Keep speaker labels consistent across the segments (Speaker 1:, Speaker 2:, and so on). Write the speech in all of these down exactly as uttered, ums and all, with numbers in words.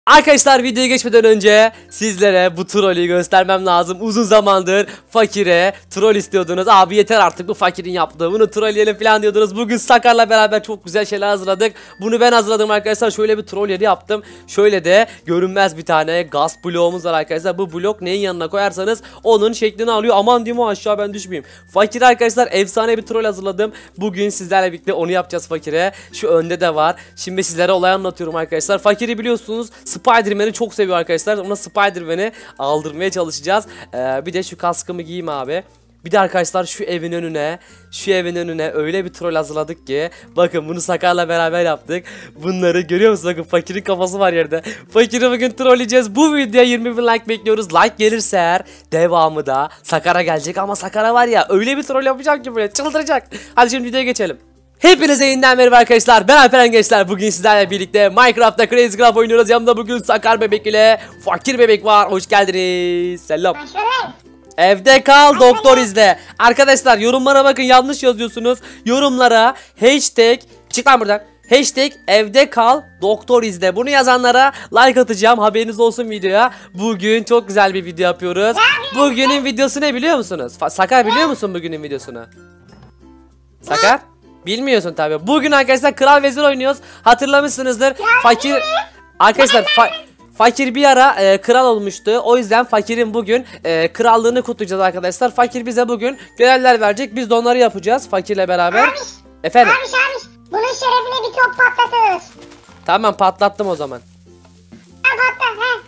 Speaker 1: Arkadaşlar videoya geçmeden önce sizlere bu trolü göstermem lazım. Uzun zamandır fakire troll istiyordunuz. Abi yeter artık bu fakirin yaptığı, bunu trolleyelim falan diyordunuz. Bugün Sakar'la beraber çok güzel şeyler hazırladık. Bunu ben hazırladım arkadaşlar. Şöyle bir troll yeri yaptım. Şöyle de görünmez bir tane gaz bloğumuz var arkadaşlar. Bu blok neyin yanına koyarsanız onun şeklini alıyor. Aman diyeyim, o aşağı ben düşmeyeyim. Fakir arkadaşlar efsane bir troll hazırladım. Bugün sizlerle birlikte onu yapacağız fakire. Şu önde de var. Şimdi sizlere olay anlatıyorum arkadaşlar. Fakiri biliyorsunuz, Spider-Man'i çok seviyor arkadaşlar. Ona Spider-Man'i aldırmaya çalışacağız. Ee, bir de şu kaskımı giyeyim abi. Bir de arkadaşlar şu evin önüne, şu evin önüne öyle bir troll hazırladık ki. Bakın bunu Sakar'la beraber yaptık. Bunları görüyor musunuz? Bakın fakirin kafası var yerde. Fakiri bugün trolleyeceğiz. Bu videoya yirmi bin like bekliyoruz. Like gelirse eğer devamı da Sakar'a gelecek. Ama Sakar'a var ya öyle bir troll yapacağım ki böyle çıldıracak. Hadi şimdi videoya geçelim. Hepinize yeniden merhaba arkadaşlar, ben Alperen Gençler. Bugün sizlerle birlikte Minecraft'ta Crazy Craft oynuyoruz. Yanımda bugün Sakar Bebek ile Fakir Bebek var. Hoş geldiniz. Selam. Evde kal, doktor izle. Arkadaşlar yorumlara bakın, yanlış yazıyorsunuz. Yorumlara hashtag, çık lan buradan, hashtag evde kal doktor izle. Bunu yazanlara like atacağım, haberiniz olsun videoya. Bugün çok güzel bir video yapıyoruz. Bugünün videosu ne biliyor musunuz? Sakar biliyor musun bugünün videosunu? Sakar? Bilmiyorsun tabi. Bugün arkadaşlar Kral Vezir oynuyoruz. Hatırlamışsınızdır. Fakir arkadaşlar fa Fakir bir ara e, kral olmuştu. O yüzden Fakir'in bugün e, krallığını kutlayacağız arkadaşlar. Fakir bize bugün görevler verecek. Biz de onları yapacağız Fakir'le beraber. Abiş, efendim. Abiş, abiş. Bunun şerefine bir top patlatırız. Tamam, patlattım o zaman. Patlat he.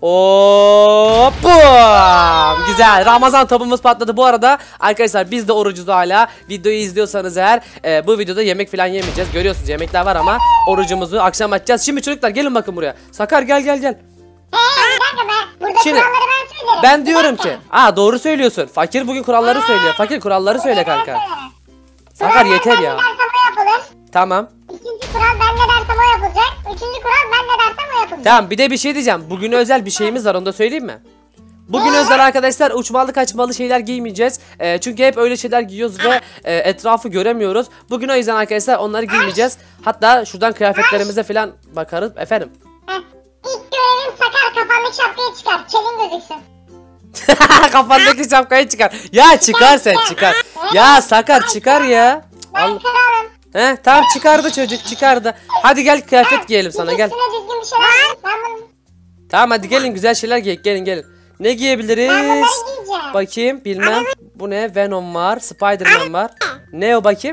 Speaker 1: Hop, bum. Güzel. Ramazan topumuz patladı. Bu arada arkadaşlar biz de orucuz hala. Videoyu izliyorsanız eğer e, bu videoda yemek falan yemeyeceğiz. Görüyorsunuz yemekler var ama orucumuzu akşam açacağız. Şimdi çocuklar gelin bakın buraya. Sakar gel gel gel. Şimdi ben diyorum ki, aa doğru söylüyorsun. Fakir bugün kuralları söylüyor. Fakir kuralları söyle kanka. Sakar yeter ya. Tamam. İkinci kural ben ne dersem o yapılacak. Üçüncü kural ben ne dersem o yapılacak. Tamam, bir de bir şey diyeceğim. Bugün özel bir şeyimiz var, onu da söyleyeyim mi? Bugün özel arkadaşlar uçmalı kaçmalı şeyler giymeyeceğiz. E, çünkü hep öyle şeyler giyiyoruz ve e, etrafı göremiyoruz. Bugün o yüzden arkadaşlar onları giymeyeceğiz. Hatta şuradan kıyafetlerimize falan bakarız. Efendim? İlk görevim Sakar, kafandaki şapkayı çıkar. Kelin gözüksün. Kafandaki şapkayı çıkar. Ya çıkar sen çıkar. Ya Sakar çıkar ya. Ben kralım. He tamam, çıkardı çocuk, çıkardı. Hadi gel kıyafet giyelim sana, gel. Tamam hadi gelin, güzel şeyler giyelim, gelin gelin. Ne giyebiliriz? Bakayım, bilmem. Bu ne? Venom var, Spider-Man var. Ne o bakayım?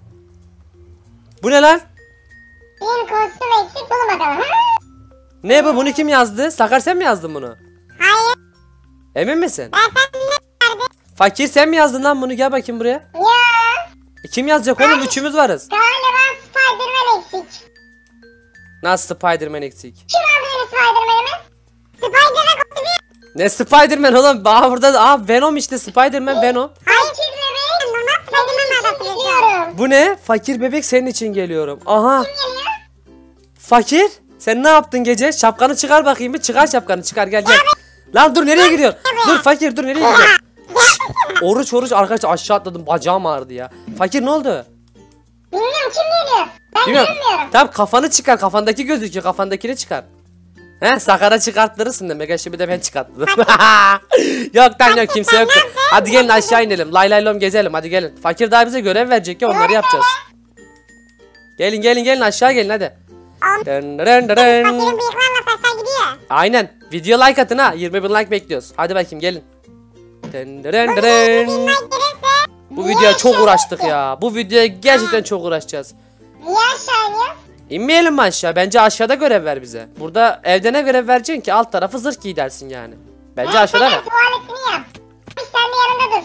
Speaker 1: Bu ne lan? Bir kostüm eksik, bulun bakalım. Ne bu? Bunu kim yazdı? Sakar sen mi yazdın bunu? Hayır. Emin misin? Ben sen ne verdin? Fakir sen mi yazdın lan bunu? Gel bakayım buraya. Ya. Kim yazacak oğlum? Üçümüz varız. Galiba Spider-Man eksik. Nasıl Spider-Man eksik? Kim aldı yeni Spider-Man'imi? Spider-Man kostümü. Ne Spider-Man oğlum? Aa burada aa Venom işte, Spider-Man Venom. Hayır bebek. Normal Spider-Man. Bu ne? Fakir bebek senin için geliyorum. Aha. Kim geliyor? Fakir? Sen ne yaptın gece? Şapkanı çıkar bakayım bir. Çıkar şapkanı, çıkar, gel gel. Lan dur, nereye gidiyorsun? Dur Fakir, dur, nereye gidiyorsun? Oruç oruç arkadaşlar, aşağı atladım, bacağım ağrıdı ya. Fakir ne oldu? Bilmiyorum, kim geliyor? Ben bilmiyorum. Bilmiyorum. Tamam kafanı çıkar, kafandaki gözüküyor, kafandakini çıkar. He, Sakar'a çıkarttırırsın demek. Şimdi de ben çıkarttım. Yok lan yok, kimse yok. Hadi gelin aşağı inelim. Lay lay lom gezelim, hadi gelin. Fakir daha bize görev verecek ya, onları yapacağız. Gelin gelin gelin aşağı gelin hadi. Dın dın dın. Aynen. Video like atın ha. yirmi bin like bekliyoruz. Hadi bakayım gelin. Dın dın dın. Bu videoya çok uğraştık ya. Bu videoya gerçekten çok uğraşacağız. Niye aşağı iniyor? İnmeyelim mi aşağı? Bence aşağıda görev ver bize. Burada evde ne görev vereceksin ki? Alt tarafı zırh giy dersin yani. Bence aşağıda ver. Tuvaletini yap. Sen de yanında dur.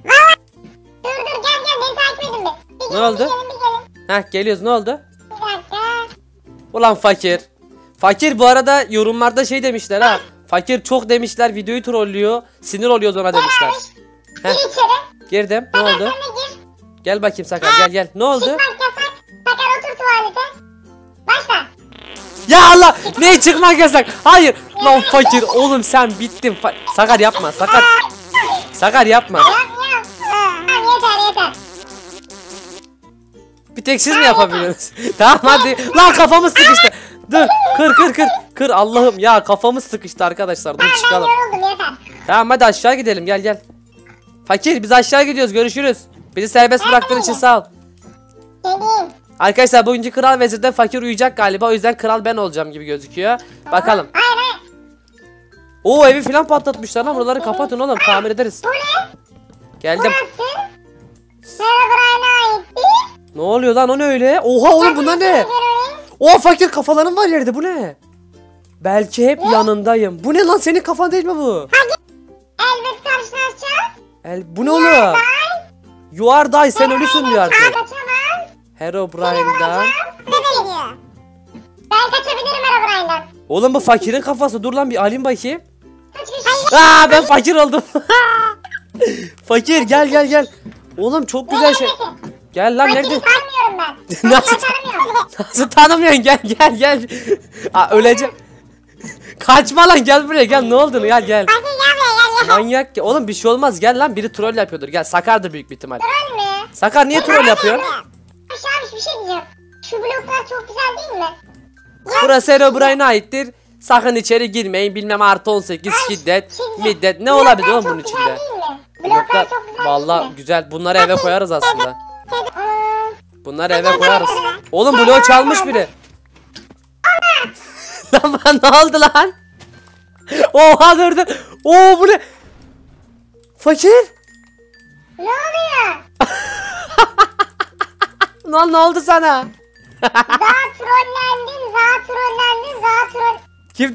Speaker 1: Dur dur gel gel, beni takip edin bir. Ne oldu? Heh geliyoruz, ne oldu? Bir dakika. Ulan Fakir. Fakir bu arada yorumlarda şey demişler ha. Fakir çok demişler, videoyu trollüyor. Sinir oluyoruz ona demişler. Heh. Gir içeri. Girdim. Ne oldu? Gir. Gel bakayım Sakar, gel gel. Ne oldu? Çıkmak yasak. Sakar otur tuvalete. Başla. Ya Allah! Ne çıkmak yasak? Hayır. Lan Fakir oğlum sen bittin. Fa Sakar yapma. Sakar. Sakar yapma. Yap yap. Tamam yeter yeter. Bir tek siz mi yapabiliyorsunuz? Tamam hadi. Lan kafamız sıkıştı. Dur kır kır kır. Kır Allah'ım ya, kafamız sıkıştı arkadaşlar. Dur
Speaker 2: Ben, ben
Speaker 1: çıkalım.
Speaker 2: yoruldum yeter.
Speaker 1: Tamam hadi aşağı gidelim, gel gel. Fakir biz aşağı gidiyoruz, görüşürüz. Bizi serbest bıraktığın için sağ ol.
Speaker 2: Geleyim.
Speaker 1: Arkadaşlar bugünkü kral vezirde fakir uyuyacak galiba, o yüzden kral ben olacağım gibi gözüküyor. Bakalım.
Speaker 2: Hayır hayır.
Speaker 1: Oo evi falan patlatmışlar lan, buraları kapatın oğlum, tamir ederiz.
Speaker 2: Bu ne?
Speaker 1: Geldim.
Speaker 2: Burası. Herobrine'a ait değil.
Speaker 1: Ne oluyor lan, o ne öyle? Oha oğlum bunlar ne? Oha fakir, kafaların var yerde, bu ne? Belki hep yanındayım. Bu ne lan, senin kafan değil mi bu?
Speaker 2: Elbet karşılaşacağız.
Speaker 1: El, bu ne oğlum? You are die, sen ölüsün diyor artık.
Speaker 2: Kaçamam.
Speaker 1: Herobrine'dan.
Speaker 2: Ne geliyor? Ben kaçabilirim Herobrine'dan.
Speaker 1: Oğlum bu fakirin kafası, dur lan bir alayım bakayım.
Speaker 2: Hayır.
Speaker 1: Aa ben fakir oldum. Fakir gel gel gel. Oğlum çok güzel şey. Gel lan, nerede?
Speaker 2: Fakiri tanımıyorum ben.
Speaker 1: Nasıl?
Speaker 2: Fakiri tanımıyorum.
Speaker 1: Nasıl tanımıyorsun, gel gel gel. Aa, öleceğim. Kaçma lan, gel buraya gel, ne oldu gel gel.
Speaker 2: Fakir gel buraya gel gel.
Speaker 1: Manyak ya oğlum, bir şey olmaz, gel lan, biri troll yapıyordur, gel. Sakar'dır büyük bir ihtimal.
Speaker 2: Troll mü?
Speaker 1: Sakar niye troll yapıyor?
Speaker 2: Aşağı bir şey diyeceğim. Şu bloklar çok güzel değil mi?
Speaker 1: Burası Herobrine'e aittir. Sakın içeri girmeyin, bilmem artı on sekiz şiddet,
Speaker 2: Şimdi,
Speaker 1: middet, ne
Speaker 2: bloklar
Speaker 1: olabilir oğlum
Speaker 2: çok
Speaker 1: bunun
Speaker 2: güzel
Speaker 1: içinde?
Speaker 2: değil mi? Bloklar çok güzel
Speaker 1: Vallahi
Speaker 2: değil mi?
Speaker 1: güzel, bunları eve koyarız aslında.
Speaker 2: Aa,
Speaker 1: Bunları eve koyarız. Oğlum bloğu çalmış biri. Lan bana ne oldu lan? Oha dur dur. Oo bu ne? Fakir?
Speaker 2: ne oluyor?
Speaker 1: Lan ne oldu sana?
Speaker 2: Daha trollendin, daha trollendin, daha troll...
Speaker 1: Kim?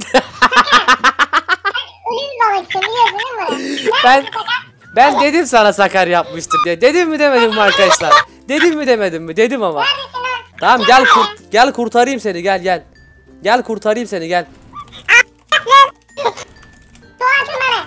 Speaker 2: Ölüm balıkçı biliyorsun değil mi?
Speaker 1: ben ben dedim sana Sakar yapmıştır diye. Dedim mi demedim mi arkadaşlar? Dedim mi demedim mi? Dedim ama.
Speaker 2: Neredesin lan?
Speaker 1: Tamam gel kurt gel kurtarayım seni, gel gel. Gel kurtarayım seni, gel.
Speaker 2: Su atın bana.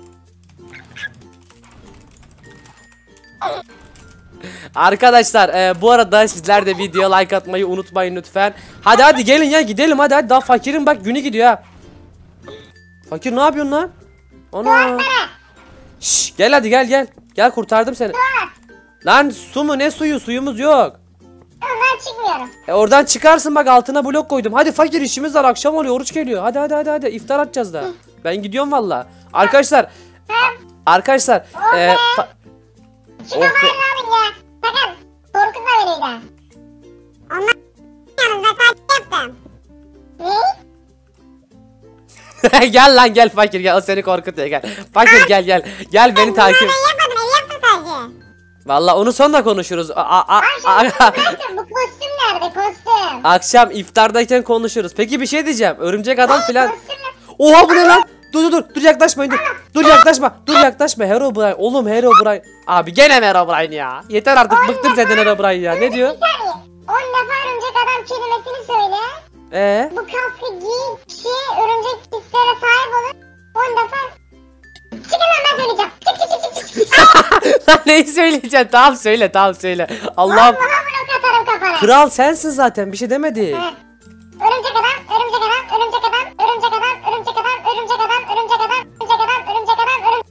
Speaker 1: Arkadaşlar e, bu arada sizler de videoya like atmayı unutmayın lütfen. Hadi hadi gelin ya, gidelim hadi hadi, daha fakirin bak günü gidiyor ha. Fakir ne yapıyorsun lan? Ana. Şş, gel hadi gel gel. Gel kurtardım seni. Lan su mu, ne suyu, suyumuz yok.
Speaker 2: Ondan çıkmıyorum.
Speaker 1: E, oradan çıkarsın bak, altına blok koydum. Hadi fakir, işimiz var, akşam oluyor, oruç geliyor. Hadi hadi hadi hadi, iftar atacağız da. Ben gidiyorum valla. Arkadaşlar. Arkadaşlar. E, fa-
Speaker 2: Şu
Speaker 1: Oh be.
Speaker 2: kamerayı alın ya. Sakın. Korkutma beni de. Onlar yanında takip yaptım. Ne?
Speaker 1: Gel lan gel fakir, gel, o seni korkutuyor, gel. Fakir gel gel. Gel beni takip.
Speaker 2: Ben yapmadım, el yaptım sadece.
Speaker 1: Valla onu sonra konuşuruz. A- a- a-
Speaker 2: Ay
Speaker 1: a-
Speaker 2: şu bu kostüm nerede kostüm?
Speaker 1: Akşam iftardayken konuşuruz. Peki bir şey diyeceğim. Örümcek adam filan.
Speaker 2: Kostüm ne?
Speaker 1: Oha bu ne lan? Dur dur dur. Dur yaklaşmayın dur. Dur yaklaşma. Dur yaklaşma. Herobrine. Oğlum Herobrine. Abi gene mi Herobrine ya? Yeter artık, bıktım senden Herobrine ya. Ne diyor?
Speaker 2: Bir saniye. On defa örümcek adam kelimesini söyle.
Speaker 1: Ee?
Speaker 2: Bu kaskı giy kişi örümcek hislere sahip olur. On defa. Çıkın lan, ben söyleyeceğim. Çık çık çık çık çık.
Speaker 1: Lan neyi söyleyeceksin? Tamam söyle, tamam söyle. Allah'ım.
Speaker 2: Allah'a blok atarım kafana.
Speaker 1: Kral sensin zaten, bir şey demedi.
Speaker 2: Ha. Örümcek adam, örümcek adam, örümcek adam, örümcek adam, örümcek adam, örümcek adam, örümcek adam, örümcek adam, örümcek adam, örümcek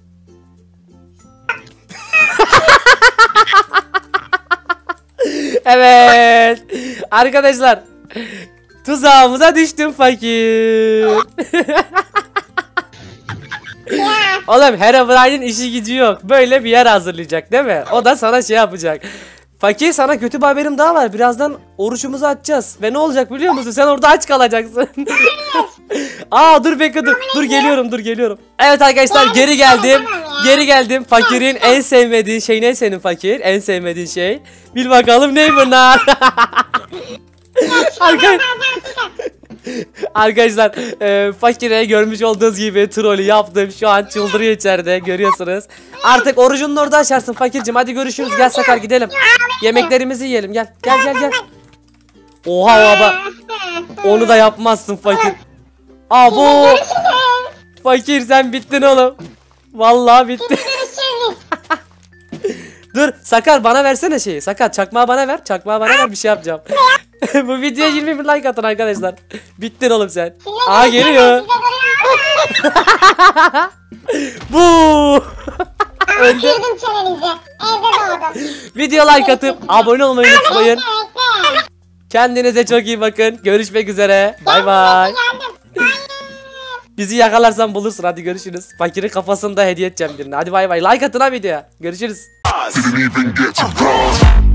Speaker 1: Evet. Arkadaşlar. Tuzağımıza düştüm fakir.
Speaker 2: ya.
Speaker 1: Oğlum Herobrine'in işi gücü yok. Böyle bir yer hazırlayacak değil mi? O da sana şey yapacak. Fakir, sana kötü bir haberim daha var. Birazdan oruçumuzu açacağız. Ve ne olacak biliyor musun? Sen orada aç kalacaksın. Aa dur bekle dur. Dur geliyorum dur geliyorum. Evet arkadaşlar geri geldim. Geri geldim. Fakirin en sevmediği şey ne senin fakir? En sevmediğin şey. Bil bakalım ne bunlar? Arka- Arkadaşlar e, fakire görmüş olduğunuz gibi trolü yaptım. Şu an çıldırıyor içeride, görüyorsunuz. Artık orucunu orada açarsın fakircim. Hadi görüşürüz, gel Sakar gidelim. Yemeklerimizi yiyelim, gel. Gel gel gel. Oha baba. Onu da yapmazsın fakir. Abo. Fakir sen bittin oğlum. Vallahi bitti. Dur Sakar, bana versene şeyi. Sakar çakmağı bana ver. Çakmağı bana ver, bir şey yapacağım. Bu videoya yirmi bir like atın arkadaşlar. Bittin oğlum sen. Aa geliyor. Bu. Önde.
Speaker 2: Kırdım çenenizi. Evde doğdum.
Speaker 1: Video like atıp abone olmayı unutmayın. Kendinize çok iyi bakın. Görüşmek üzere. Bay bay.
Speaker 2: Geldim.
Speaker 1: Bizi yakalarsan bulursun, hadi görüşürüz. Fakirin kafasını da hediye edeceğim birine. Hadi bay bay, like atın ha videoya. Görüşürüz.
Speaker 3: Didn't even get to cross.